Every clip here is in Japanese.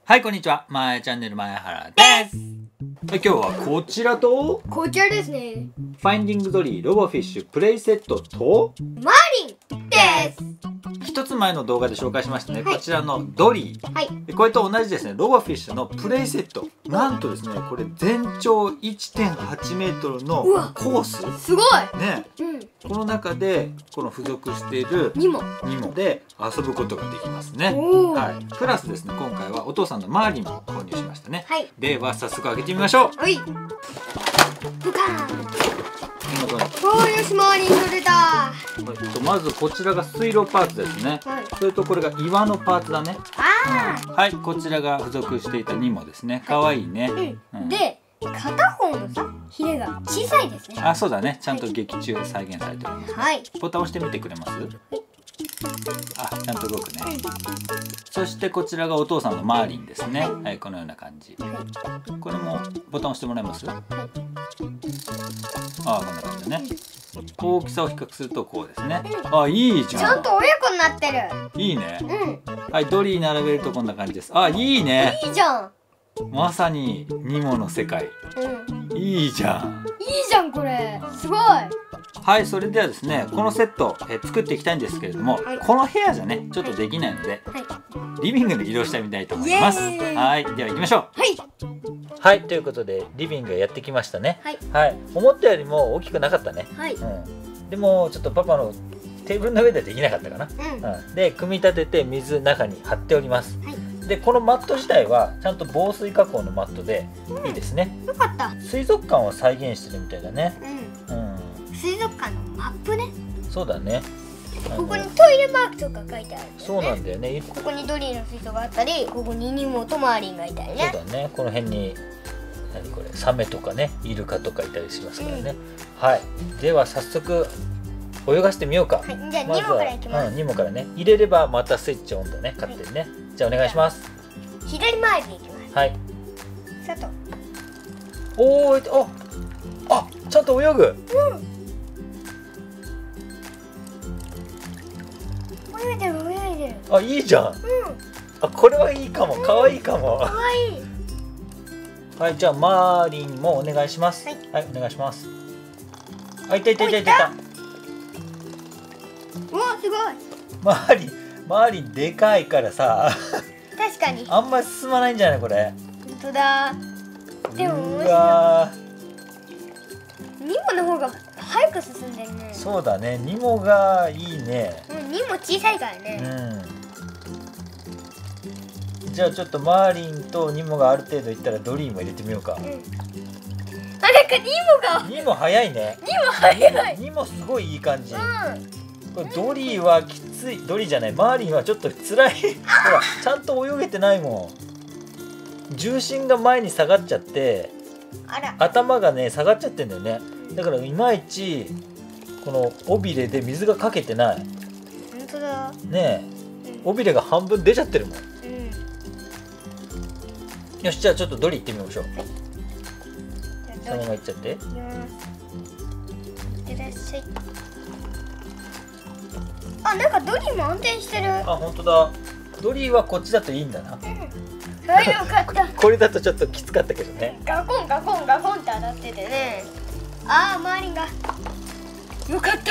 はい、こんにちは。まえチャンネル前原です。今日はこちらと、 こちらですね。 ファインディングドリーロボフィッシュプレイセットと、 マーリンです。 一つ前の動画で紹介しましたね、 はいこちらのドリー。 はい。 これと同じですね、ロボフィッシュのプレイセット。なんとですね、これ全長 1.8 メートルのうわコース。 すごい。 ね、この中でこの付属しているにも。 ニモで遊ぶことができますね。 おお。 はい、プラスですね、今回はお父さんのマーリンも購入しましたね。 はい。 では早速開けてみましょう。 はい。ブカーン。 こんな感じ。 おーよし、マーリン取れた。 まずこちらが水路パーツですね。 はい。 それとこれが岩のパーツだね。 あはい、こちらが付属していたニモですね。可愛いね。 あ。うん。で、片方のさ、ヒレが小さいですね。 あ、そうだね。ちゃんと劇中再現されてる。 はい。 ボタン押してみてくれます？あ、ちゃんと動くね。そしてこちらがお父さんのマーリンですね。はい、このような感じ。これもボタン押してもらえます？あ、こんな感じだね。大きさを比較するとこうですね。あ、いいじゃん。 ちゃんと親子になってる。 いいね。 うん。 はい、ドリー並べるとこんな感じです。あ、いいね。 いいじゃん。 まさにニモの世界。 うん。 いいじゃん。 いいじゃんこれ。すごい。 はい、それではですね、このセット、作っていきたいんですけれども、 はいこの部屋じゃね、ちょっとできないので、 はい。 リビングに移動してみたいと思います。 イエーイはい、では行きましょう。 はい。 はい、ということでリビングやってきましたね。 はい。 はい、思ったよりも大きくなかったね。 はい。 でもちょっとパパのテーブルの上でできなかったかな。 うん。 で、組み立てて水中に張っております。 はい。 で、このマット自体はちゃんと防水加工のマットでいいですね。 よかった。 水族館を再現してるみたいだね。 うん。水族館のマップね。 そうだね。 ここにトイレマークとか書いてあるんだよね。 そうなんだよね。 ここにドリーの水槽があったり、ここにニモとマーリンがいたりね。 そうだね。この辺に何これ、サメとかね、イルカとかいたりしますからね。はい。では早速泳がしてみようか。 はい、じゃあニモからいきます。 ニモからね。入れればまたスイッチオンだね。勝手にね。じゃあお願いします。 左回りでいきます。 はい。 さと。 おーい、あ、ちゃんと泳ぐ。 泳いでる泳いでる。 あ、いいじゃん。あ、これはいいかも。可愛いかも。 可愛い。 はい、じゃあマーリンもお願いします。 はいはい、お願いします。あ、いたいたいたいたいた。 お、すごい。 マーリンでかいからさ、 確かに。 あんまり進まないんじゃないこれ。 本当だ。でも面う白わい。ニモの方が早く進んでるねー。そうだね。ニモがいいね。 ニモ小さいからね。 じゃあちょっとマーリンとニモがある程度いったらドリーも入れてみようか。 あ、なんかニモが。 ニモ早いね。 ニモ早い。 ニモすごいいい感じ。 うこれドリーはきつい。ドリーじゃない。マーリンはちょっと辛い。ほら、ちゃんと泳げてないもん。重心が前に下がっちゃって、 ん。あら。 頭がね下がっちゃってんだよね。だからいまいちこの尾びれで水がかけてない。 本当だ。 ねえ、尾びれが半分出ちゃってるもん。よし、じゃあちょっとドリー行ってみましょう。そのまま行っちゃって。 いってらっしゃい。あ、なんかドリーも安定してる。 あ、本当だ。ドリーはこっちだといいんだな。 はい、よかった。 これだとちょっときつかったけどね。 ガコンガコンガコンって当たっててね。あー、マーリンが。よかった。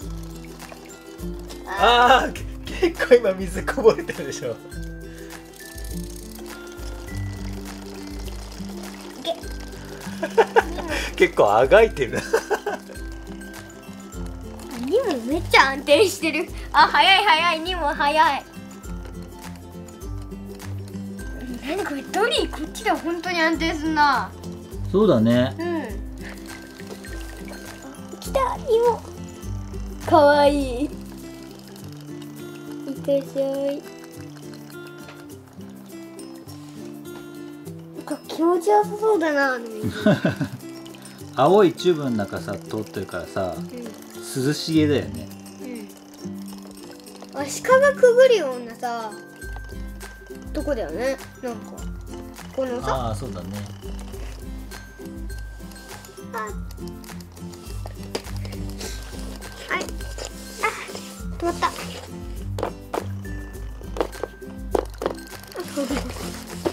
ああ、結構今水こぼれてるでしょ。 いけ。 結構あがいてる。 ニモめっちゃ安定してる。あ、早い早い、ニモ早い。何これ、ドリーこっちで本当に安定すんな。 そうだね。 来た、ニモ。かわいい。いってらっしゃい。なんか気持ちよさそうだな。 青いチューブの中さ通ってるからさ、涼しげだよね。 アシカがくぐるようなさとこだよね。なんかこのさ。 ああ、そうだね。 はい。止まった。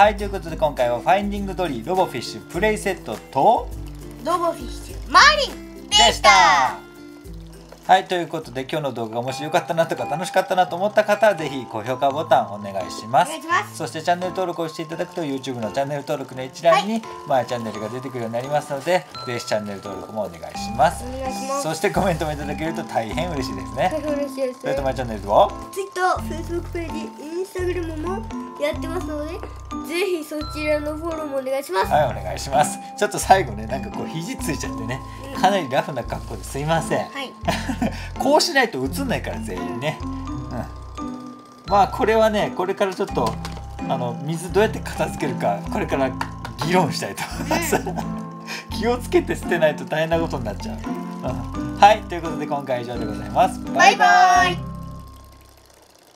はい、ということで今回はファインディングドリーロボフィッシュプレイセットとロボフィッシュマーリンでした。 はい、ということで今日の動画がもし良かったなとか楽しかったなと思った方はぜひ高評価ボタンお願いします。そしてチャンネル登録をしていただくと YouTube のチャンネル登録の一覧にマヤチャンネルが出てくるようになりますので、ぜひチャンネル登録もお願いします。そしてコメントもいただけると大変嬉しいですね。 嬉しいです。 それとマヤチャンネルは Twitter、Facebook ページ、Instagram もやってますので、ぜひそちらのフォローもお願いします。 はい、お願いします。ちょっと最後ね、なんかこう肘ついちゃってね、かなりラフな格好ですいません。 はい。 こうしないと映んないから全員ね。まあこれはね、これからちょっと水どうやって片付けるかこれから議論したいと思います。気をつけて捨てないと大変なことになっちゃう。はい、ということで今回は以上でございます。バイバイ。